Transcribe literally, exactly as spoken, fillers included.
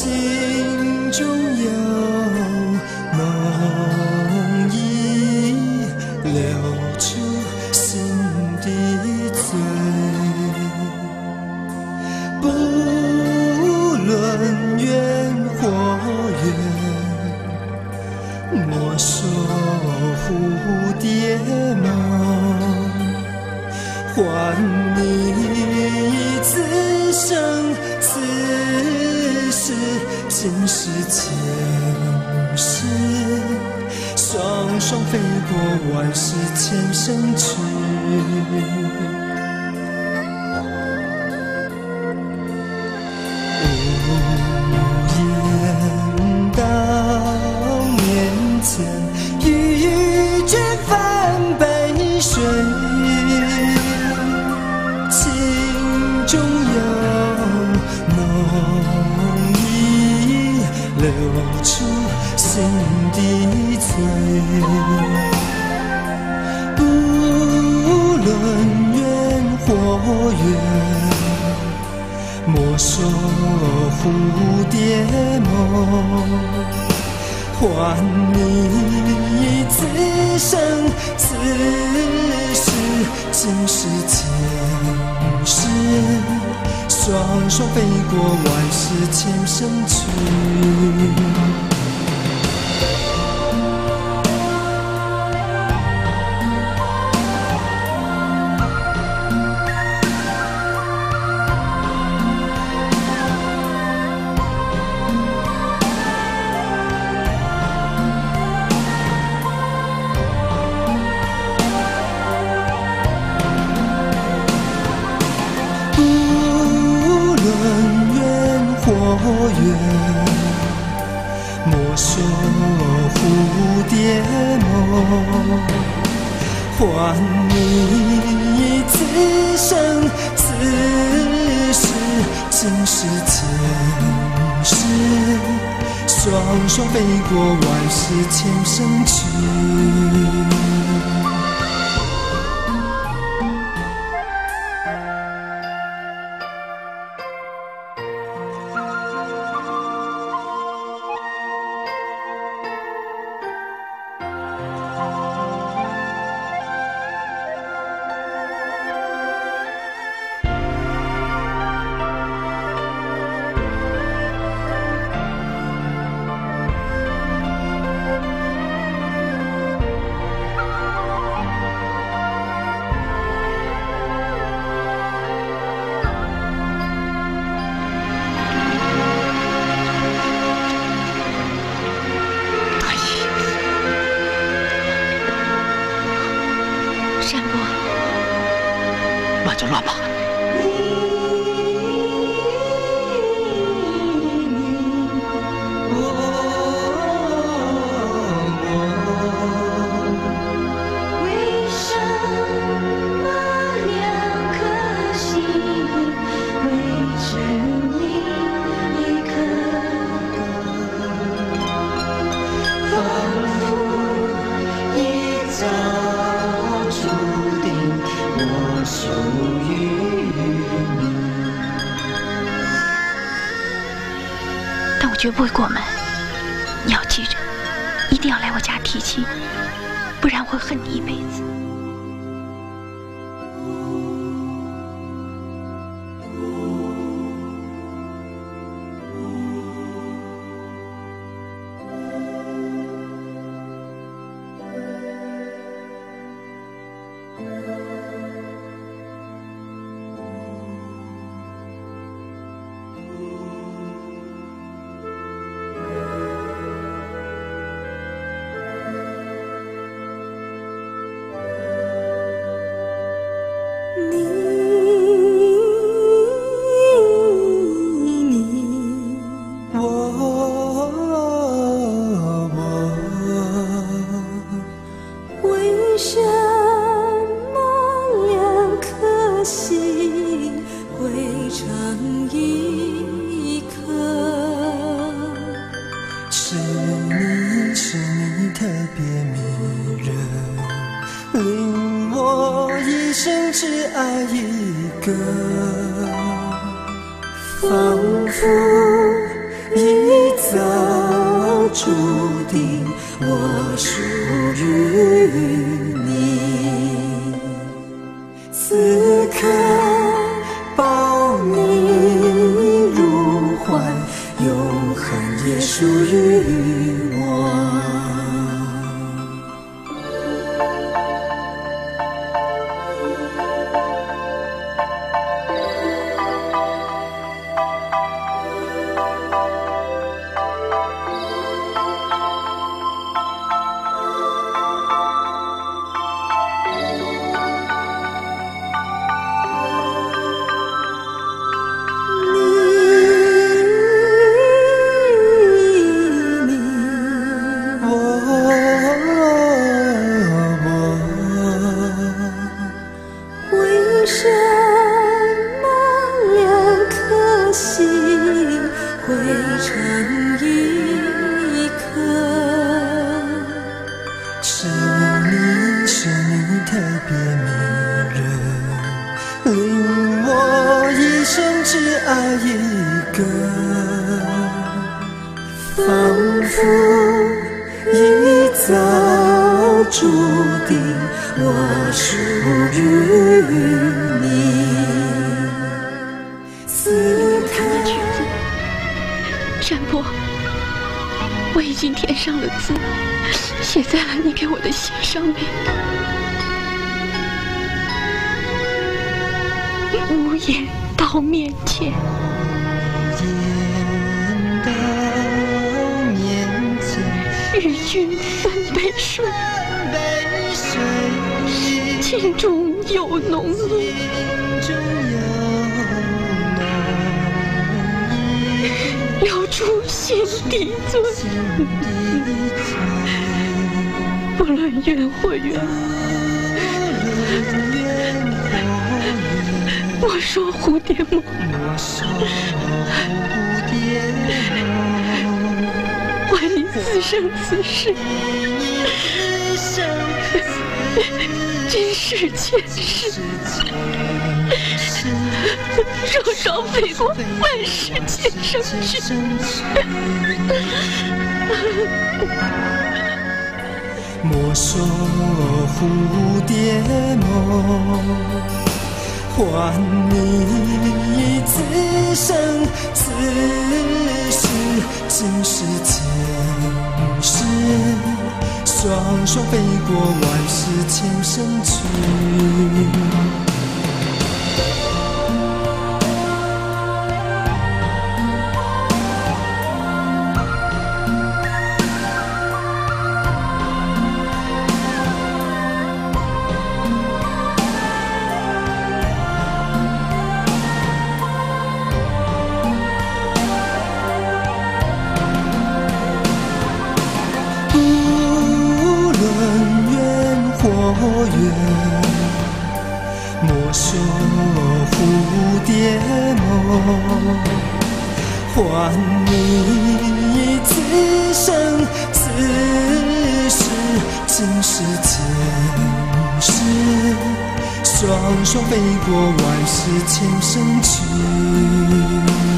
心中有浓意流出心的罪，不论缘或缘，莫说蝴蝶梦，还你此生此世今世前世，双双飞过万世千生去。无言到面前，欲卷翻杯水，情中有浓意流出心的罪，不论缘或缘，莫说蝴蝶梦，还你此生此世今世前世，双双飞过万世千生去。或缘，莫说蝴蝶梦，还你此生此世今世前世，双双飞过万世千生去。 乱就乱吧。 为什么两颗心围成一颗，仿佛一早注定我属于你。 但我绝不会过门，你要记着，一定要来我家提亲，不然我会恨你一辈子。 为什么两颗心汇成一颗？ 是你是你特别迷人，令我一生只爱一个， 仿佛一注定我属于你。此刻抱你入怀，永恒也属于我。 为什么两颗心会成一颗？ 是你，是你特别迷人，令我一生只爱一个，仿佛一早注定我属于你。此刻的曲子，山坡，我已经填上了字，写在了你给我的信上面。无言到面前， 言到面前， 与君分杯水，情中有浓意，流出心底醉。不论缘或缘，我说蝴蝶梦，怀你此生此世，今世前世，双双飞过万世千生去。 莫说蝴蝶梦，还你此生此世，今世前世，双双飞过万世千生去。或远，莫说蝴蝶梦，还你此生此世，今世前世，双双飞过万世千生去。